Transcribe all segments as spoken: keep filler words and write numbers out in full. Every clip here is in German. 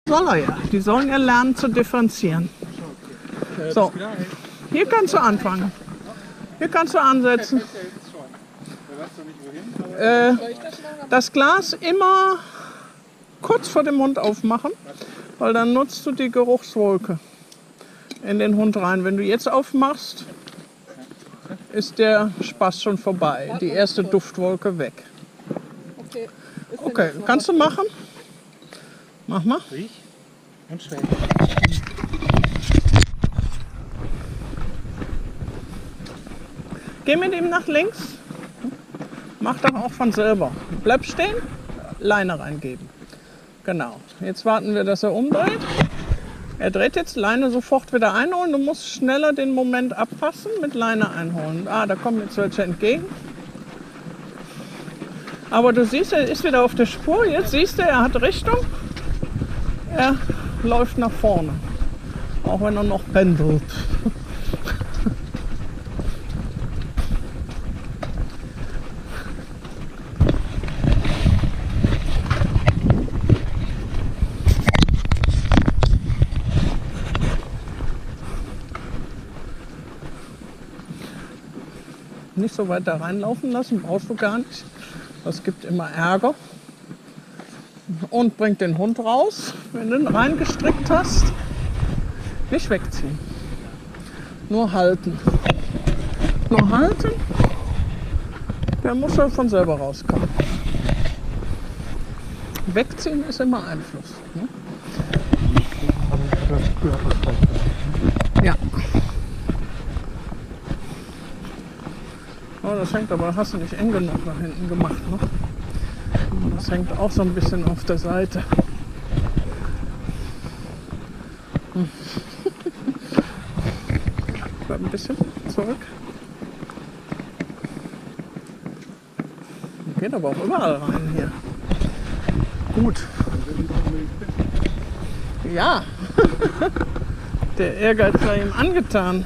Soll er ja. Die sollen ja lernen zu differenzieren. So, hier kannst du anfangen. Hier kannst du ansetzen. Äh, das Glas immer kurz vor dem Mund aufmachen, weil dann nutzt du die Geruchswolke in den Hund rein. Wenn du jetzt aufmachst, ist der Spaß schon vorbei. Die erste Duftwolke weg. Okay, kannst du machen? Mach mal. Und schwer. Geh mit ihm nach links. Mach doch auch von selber. Bleib stehen, Leine reingeben. Genau. Jetzt warten wir, dass er umdreht. Er dreht jetzt, Leine sofort wieder einholen. Du musst schneller den Moment abpassen, mit Leine einholen. Ah, da kommen jetzt welche entgegen. Aber du siehst, er ist wieder auf der Spur. Jetzt siehst du, er hat Richtung. Er läuft nach vorne. Auch wenn er noch pendelt. Nicht so weit da reinlaufen lassen, brauchst du gar nicht. Das gibt immer Ärger. Und bringt den Hund raus, wenn du ihn reingestrickt hast. Nicht wegziehen. Nur halten. Nur halten. Der muss ja von selber rauskommen. Wegziehen ist immer Einfluss. Ne? Ja. Oh, das hängt aber, hast du nicht eng genug nach hinten gemacht, ne? Das hängt auch so ein bisschen auf der Seite. Hm. Bleib ein bisschen zurück. Geht aber auch überall rein hier. Gut. Ja. Der Ehrgeiz sei ihm angetan.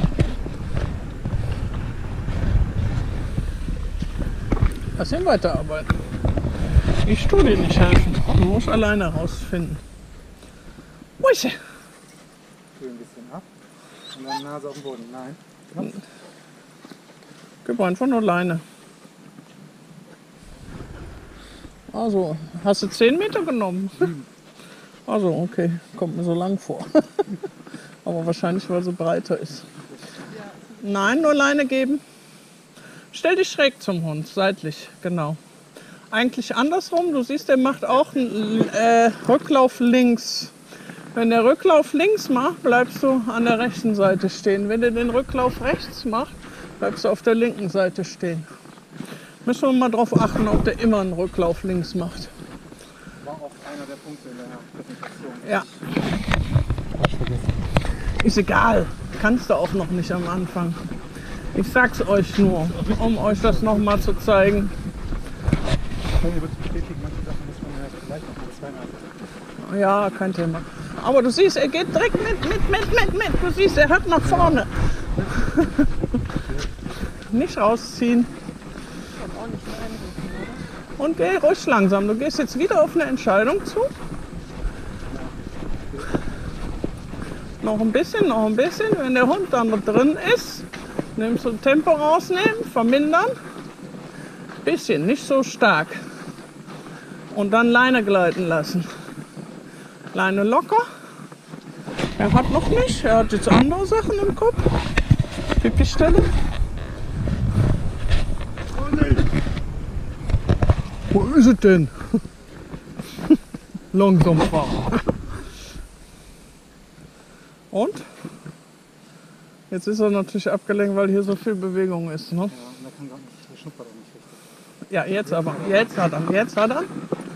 Lass ihn weiterarbeiten. Ich tue dir nicht helfen. Du musst alleine rausfinden. Wo ist er? Kühl ein bisschen ab. Und dann Nase auf dem Boden. Nein. Gib einfach nur Leine. Also, hast du zehn Meter genommen? Also, okay. Kommt mir so lang vor. Aber wahrscheinlich, weil sie breiter ist. Nein, nur Leine geben. Stell dich schräg zum Hund, seitlich, genau. Eigentlich andersrum, du siehst, der macht auch einen äh, Rücklauf links. Wenn der Rücklauf links macht, bleibst du an der rechten Seite stehen. Wenn der den Rücklauf rechts macht, bleibst du auf der linken Seite stehen. Müssen wir mal darauf achten, ob der immer einen Rücklauf links macht. War auch einer der Punkte in der Präsentation. Ja. Ist egal, kannst du auch noch nicht am Anfang. Ich sag's euch nur, um euch das noch mal zu zeigen. Ja, kein Thema. Aber du siehst, er geht direkt mit, mit, mit, mit, mit. Du siehst, er hört nach vorne. Nicht rausziehen. Und geh ruhig langsam. Du gehst jetzt wieder auf eine Entscheidung zu. Noch ein bisschen, noch ein bisschen. Wenn der Hund dann drin ist, nimmst du Tempo rausnehmen, vermindern. Bisschen, nicht so stark. Und dann Leine gleiten lassen. Leine locker. Er hat noch nicht, er hat jetzt andere Sachen im Kopf. Pipi-Stelle. Wo ist es denn? Langsam fahren. Und? Jetzt ist er natürlich abgelenkt, weil hier so viel Bewegung ist. Ne? Ja, und da kann gar nicht, der schnuppert auch nicht richtig. Ja, jetzt aber. Jetzt hat er. Jetzt hat er.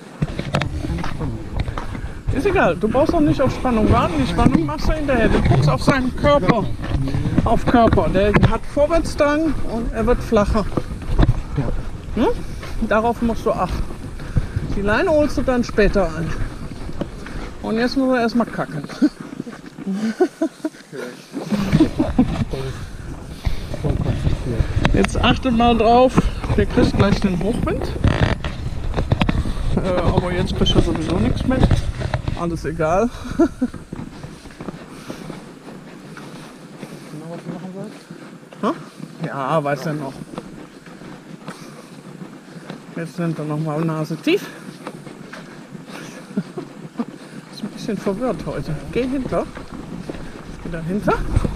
Ist egal, du brauchst auch nicht auf Spannung warten. Die Spannung machst du hinterher. Du guckst auf seinen Körper. Auf Körper. Der hat Vorwärtsdrang und er wird flacher. Hm? Darauf musst du achten. Die Leine holst du dann später an. Und jetzt muss er erstmal kacken. Jetzt achtet mal drauf, der kriegt gleich den Hochwind. Äh, aber jetzt kriegt er sowieso nichts mit. alles egal. Genau, was du machen sollst? Hm? Ja, weiß er noch. Jetzt sind wir noch mal Nase tief. Ist ein bisschen verwirrt heute. Geh hinter. Geh dahinter.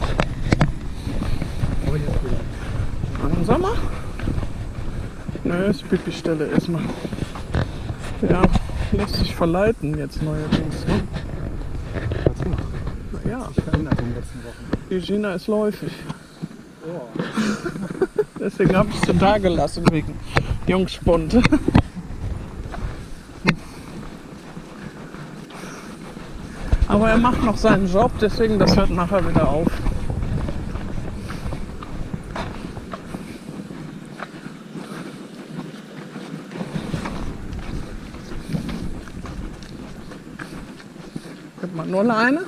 Aber jetzt wieder. Langsamer. Nö, ist Pipi-Stelle erstmal. Ja, lässt sich verleiten jetzt neuerdings. Ne? Hast du noch? Ja, Ich verändert in den letzten Wochen. die Gina ist läufig. Oh. Deswegen habe ich sie da gelassen, wegen Jungspund. Aber er macht noch seinen Job, deswegen das hört nachher wieder auf. Gibt man nur Leine?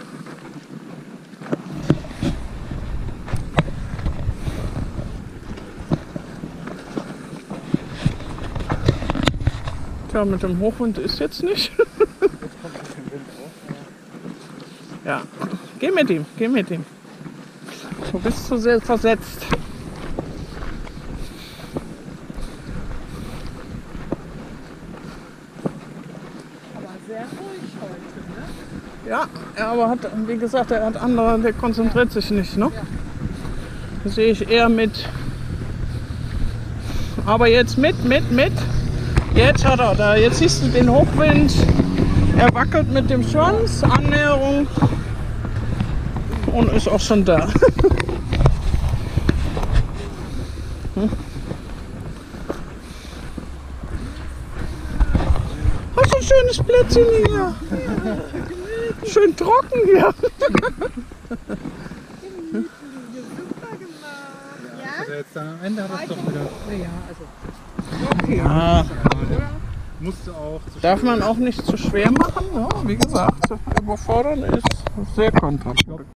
Tja, mit dem Hochwind ist jetzt nicht. Jetzt kommt ein bisschen Wind auf. Ja, geh mit ihm, geh mit ihm. Du bist zu sehr versetzt. Aber sehr ruhig heute, ne? Ja, er aber hat, wie gesagt, er hat andere, der konzentriert sich nicht, ne? Das sehe ich eher mit. Aber jetzt mit, mit, mit. Jetzt hat er da, jetzt siehst du den Hochwind. Er wackelt mit dem Schwanz, Annäherung und ist auch schon da. Hm? Hast du ein schönes Plätzchen hier? Schön trocken hier. Also jetzt dann am Ende hat es doch wieder. Ja, also. Ja, Musste auch. zu darf schwer. man auch nicht zu schwer machen. Ja, wie gesagt, überfordern ist sehr kontraproduktiv.